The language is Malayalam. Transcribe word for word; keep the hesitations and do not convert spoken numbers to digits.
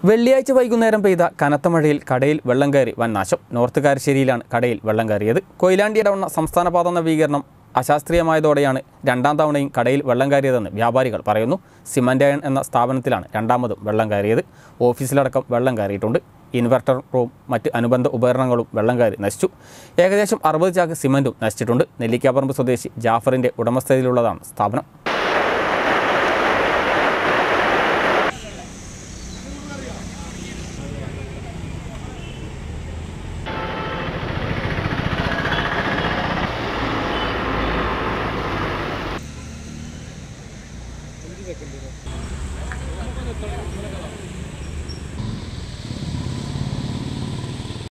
വെള്ളിയാഴ്ച വൈകുന്നേരം പെയ്ത കനത്ത മഴയിൽ കടയിൽ വെള്ളം കയറി വൻ നാശം. നോർത്ത് കാരശ്ശേരിയിലാണ് കടയിൽ വെള്ളം കയറിയത്. കൊയിലാണ്ടി ഇടവണ്ണ സംസ്ഥാനപാത നവീകരണം അശാസ്ത്രീയമായതോടെയാണ് രണ്ടാം തവണയും കടയിൽ വെള്ളം കയറിയതെന്ന് വ്യാപാരികൾ പറയുന്നു. സിമന്റ് അയൺ എന്ന സ്ഥാപനത്തിലാണ് രണ്ടാമതും വെള്ളം കയറിയത്. ഓഫീസിലടക്കം വെള്ളം കയറിയിട്ടുണ്ട്. ഇൻവെർട്ടർ റൂം മറ്റ് അനുബന്ധ ഉപകരണങ്ങളും വെള്ളം കയറി നശിച്ചു. ഏകദേശം അറുപത് ചാക്ക് സിമന്റും നശിച്ചിട്ടുണ്ട്. നെല്ലിക്കാപ്പറമ്പ് സ്വദേശി ജാഫറിൻ്റെ ഉടമസ്ഥതയിലുള്ളതാണ് സ്ഥാപനം.